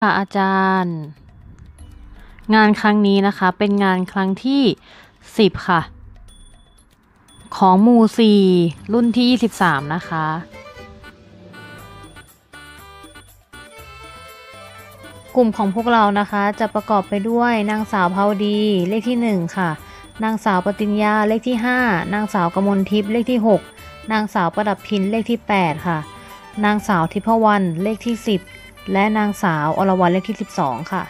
ค่ะอาจารย์งานครั้งนี้นะคะเป็นงานครั้งที่10ค่ะของหมู่4รุ่นที่23นะคะกลุ่มของพวกเรานะคะจะประกอบไปด้วยนางสาวภาวดีเลขที่1ค่ะนางสาวปติญญาเลขที่5นางสาวกมลทิพย์เลขที่6นางสาวประดับพินเลขที่8ค่ะนางสาวทิพวรรณเลขที่10และนางสาวอรวรรณเลขที่12ค่ะ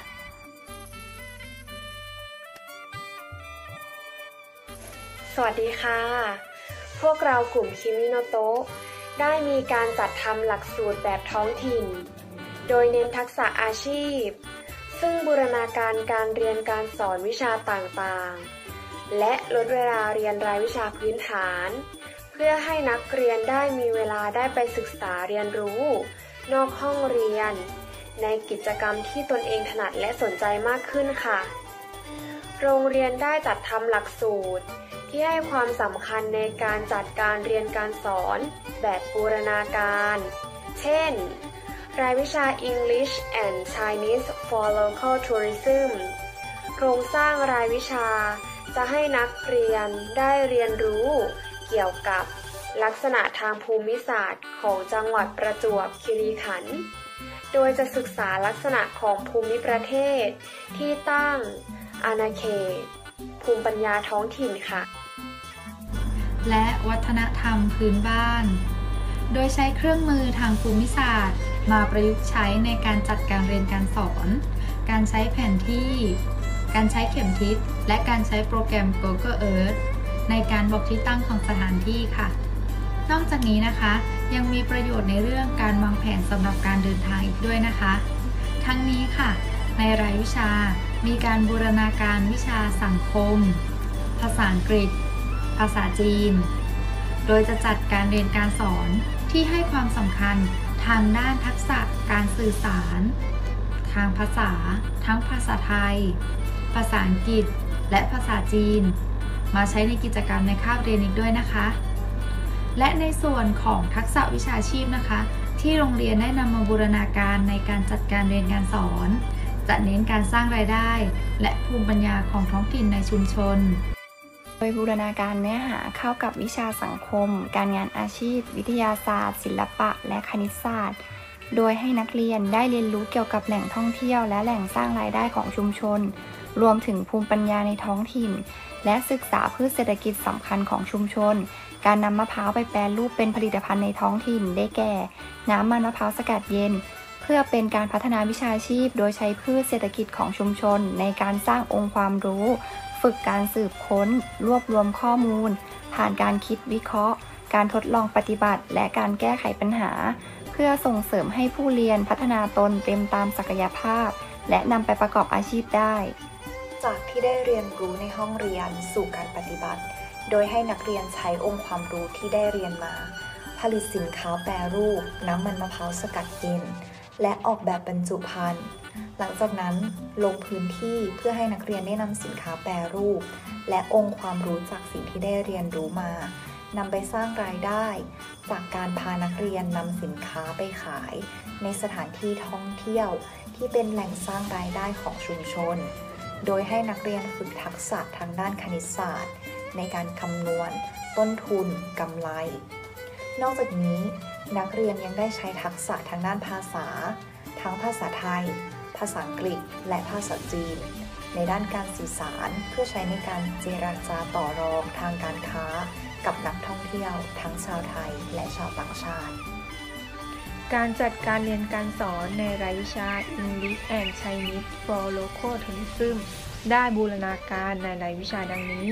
สวัสดีค่ะพวกเรากลุ่มคิมิโนโตะได้มีการจัดทำหลักสูตรแบบท้องถิ่นโดยเน้นทักษะอาชีพซึ่งบูรณาการการเรียนการสอนวิชาต่างๆและลดเวลาเรียนรายวิชาพื้นฐานเพื่อให้นักเรียนได้มีเวลาได้ไปศึกษาเรียนรู้นอกห้องเรียนในกิจกรรมที่ตนเองถนัดและสนใจมากขึ้นค่ะโรงเรียนได้จัดทำหลักสูตรที่ให้ความสำคัญในการจัดการเรียนการสอนแบบบูรณาการเช่นรายวิชา English and Chinese for Local Tourism โครงสร้างรายวิชาจะให้นักเรียนได้เรียนรู้เกี่ยวกับลักษณะทางภูมิศาสตร์ของจังหวัดประจวบคีรีขันธ์โดยจะศึกษาลักษณะของภูมิประเทศที่ตั้งอาณาเขตภูมิปัญญาท้องถิ่นค่ะและวัฒนธรรมพื้นบ้านโดยใช้เครื่องมือทางภูมิศาสตร์มาประยุกต์ใช้ในการจัดการเรียนการสอนการใช้แผนที่การใช้เข็มทิศและการใช้โปรแกรม Google Earth ในการบอกที่ตั้งของสถานที่ค่ะนอกจากนี้นะคะยังมีประโยชน์ในเรื่องการวางแผนสำหรับการเดินทางอีกด้วยนะคะทั้งนี้ค่ะในรายวิชามีการบูรณาการวิชาสังคมภาษาอังกฤษภาษาจีนโดยจะจัดการเรียนการสอนที่ให้ความสำคัญทางด้านทักษะการสื่อสารทางภาษาทั้งภาษาไทยภาษาอังกฤษและภาษาจีนมาใช้ในกิจกรรมในคาบเรียนอีกด้วยนะคะและในส่วนของทักษะวิชาชีพนะคะที่โรงเรียนได้นำมาบูรณาการในการจัดการเรียนการสอนจะเน้นการสร้างรายได้และภูมิปัญญาของท้องถิ่นในชุมชนโดยบูรณาการเนื้อหาเข้ากับวิชาสังคมการงานอาชีพวิทยาศาสตร์ศิลปะและคณิตศาสตร์โดยให้นักเรียนได้เรียนรู้เกี่ยวกับแหล่งท่องเที่ยวและแหล่งสร้างรายได้ของชุมชนรวมถึงภูมิปัญญาในท้องถิ่นและศึกษาพืชเศรษฐกิจสำคัญของชุมชนการนำมะพร้าวไปแปรรูปเป็นผลิตภัณฑ์ในท้องถิ่นได้แก่น้ำมันมะพร้าวสกัดเย็นเพื่อเป็นการพัฒนาวิชาชีพโดยใช้พืชเศรษฐกิจของชุมชนในการสร้างองค์ความรู้ฝึกการสืบค้นรวบรวมข้อมูลผ่านการคิดวิเคราะห์การทดลองปฏิบัติและการแก้ไขปัญหาเพื่อส่งเสริมให้ผู้เรียนพัฒนาตนเต็มตามศักยภาพและนำไปประกอบอาชีพได้จากที่ได้เรียนรู้ในห้องเรียนสู่การปฏิบัติโดยให้นักเรียนใช้องค์ความรู้ที่ได้เรียนมาผลิตสินค้าแปรรูปน้ำมันมะพร้าวสกัดเย็นและออกแบบบรรจุภัณฑ์หลังจากนั้นลงพื้นที่เพื่อให้นักเรียนได้นำสินค้าแปรรูปและองค์ความรู้จากสิ่งที่ได้เรียนรู้มานำไปสร้างรายได้จากการพานักเรียนนำสินค้าไปขายในสถานที่ท่องเที่ยวที่เป็นแหล่งสร้างรายได้ของชุมชนโดยให้นักเรียนฝึกทักษะทางด้านคณิตศาสตร์ในการคำนวณต้นทุนกำไรนอกจากนี้นักเรียนยังได้ใช้ทักษะทางด้านภาษาทั้งภาษาไทยภาษาอังกฤษและภาษาจีนในด้านการสื่อสารเพื่อใช้ในการเจรจาต่อรองทางการค้ากับนักท่องเที่ยวทั้งชาวไทยและชาวต่างชาติการจัดการเรียนการสอนในรายวิชา English and Chinese for Local Tourism ได้บูรณาการในรายวิชาดังนี้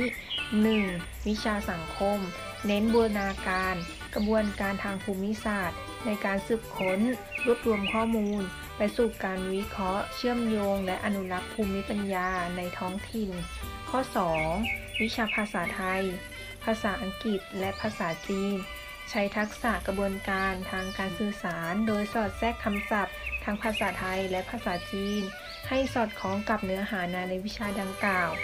1. วิชาสังคมเน้นบูรณาการกระบวนการทางภูมิศาสตร์ในการสืบค้นรวบรวมข้อมูลไปสู่การวิเคราะห์เชื่อมโยงและอนุรักษ์ภูมิปัญญาในท้องถิ่นข้อ 2. วิชาภาษาไทยภาษาอังกฤษและภาษาจีนใช้ทักษะกระบวนการทางการสื่อสารโดยสอดแทรกคำศัพท์ทางภาษาไทยและภาษาจีนให้สอดคล้องกับเนื้อหาในวิชาดังกล่าว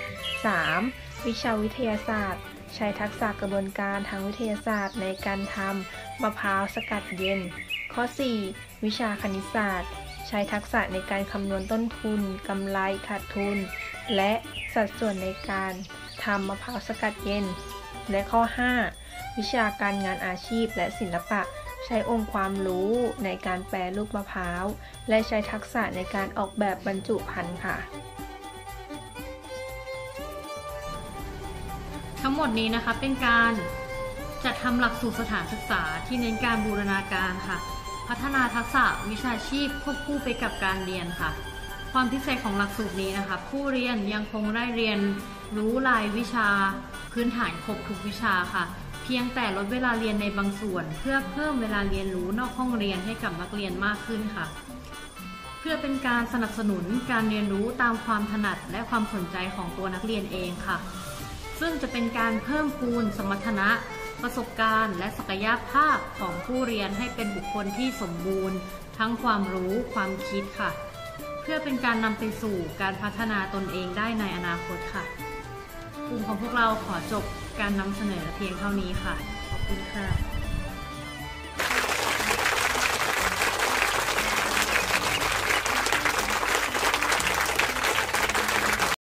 3. วิชาวิทยาศาสตร์ใช้ทักษะกระบวนการทางวิทยาศาสตร์ในการทำมะพร้าวสกัดเย็นข้อ 4. วิชาคณิตศาสตร์ใช้ทักษะในการคำนวณต้นทุนกำไรขาดทุนและสัดส่วนในการทำมะพร้าวสกัดเย็นและข้อ 5 วิชาการงานอาชีพและศิลปะใช้องค์ความรู้ในการแปรรูปมะพร้าวและใช้ทักษะในการออกแบบบรรจุภัณฑ์ค่ะทั้งหมดนี้นะคะเป็นการจัดทำหลักสูตรสถานศึกษาที่เน้นการบูรณาการค่ะพัฒนาทักษะวิชาชีพควบคู่ไปกับการเรียนค่ะความพิเศษของหลักสูตรนี้นะคะผู้เรียนยังคงได้เรียนรู้รายวิชาพื้นฐานครบทุกวิชาค่ะเพียงแต่ลดเวลาเรียนในบางส่วนเพื่อเพิ่มเวลาเรียนรู้นอกห้องเรียนให้กับนักเรียนมากขึ้นค่ะเพื่อเป็นการสนับสนุนการเรียนรู้ตามความถนัดและความสนใจของตัวนักเรียนเองค่ะซึ่งจะเป็นการเพิ่มพูนสมรรถนะประสบการณ์และศักยภาพของผู้เรียนให้เป็นบุคคลที่สมบูรณ์ทั้งความรู้ความคิดค่ะเพื่อเป็นการนำไปสู่การพัฒนาตนเองได้ในอนาคตค่ะกลุ่มของพวกเราขอจบการนำเสนอเพียงเท่านี้ค่ะขอบคุณค่ะ